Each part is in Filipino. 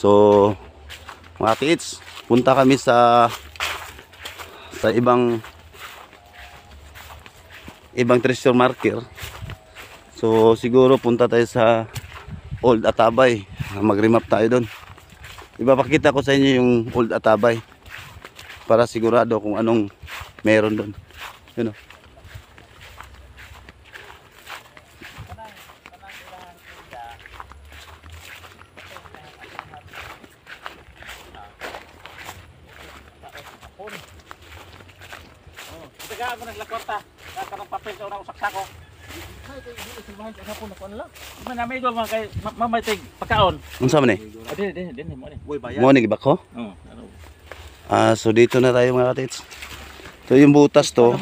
So mga kids, punta kami sa ibang treasure marker. So siguro punta tayo sa Old Atabay, mag-remap tayo doon. Ipapakita ko sa inyo yung Old Atabay para sigurado kung anong meron doon. Yun o. Taga ako naglakwarta. Kanang papel sa unang usak-sako. Ay, kay dili silbahan sa hapon ako nila. Manamay do mga kay mamaytig pagkaon. Unsa man eh? Din mo ni. Boy bayan. Mo ni gibako? Oo. So dito na tayo mga katids. So yung butas to,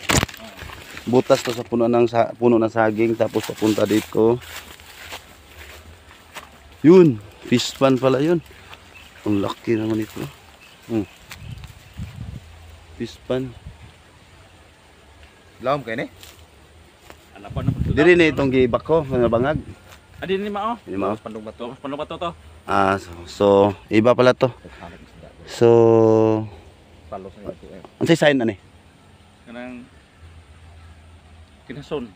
sa puno ng saging, tapos papunta dito. Yun, fish pan pala yun. Ang laki naman ito. Fish pan. Lawom kayo ni? Alapan na po. Diri na itong gibako, mga bangag. Adin ni mao. Hindi mo? Pandong bato. Pano ba to? So iba pala to. So, Palo sa ito eh. ansay sign ani? Kanang kinason.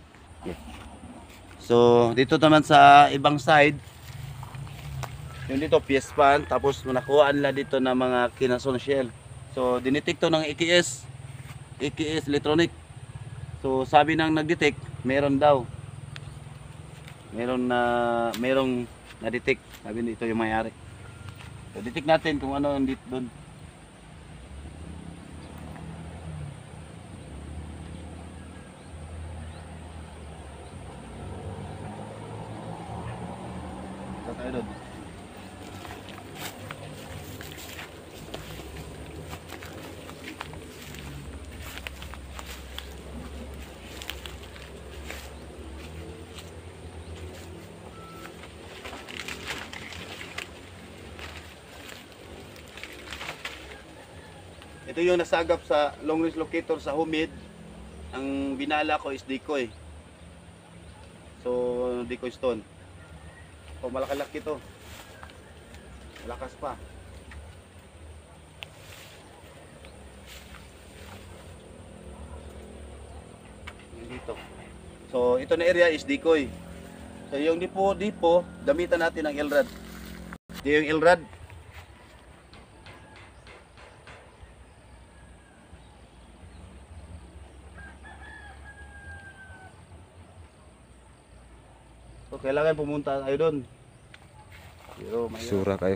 So, dito naman sa ibang side, yung dito PS pan, tapos nakuhaan nila dito ng mga kinason shell. So, dinitik to ng EKS electronic. So, sabi nang nag-detect, meron daw. Merong na-detect. Sabi nito yung mayari. So, detect natin kung ano ang dito doon. Ito tayo doon. Ito yung nasagap sa long range locator sa Humid. Ang binala ko is decoy. So, decoy stone. So, malaki-laki to. Malakas pa. Yung dito. So, ito na area is decoy. So, yung dipo, gamitan natin ng Elrad. Ito yung Elrad. So, kailangan pumunta tayo doon. Pero may Sura kayo.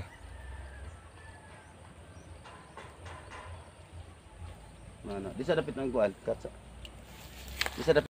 di sa dapit ng kuan. Di sa dapit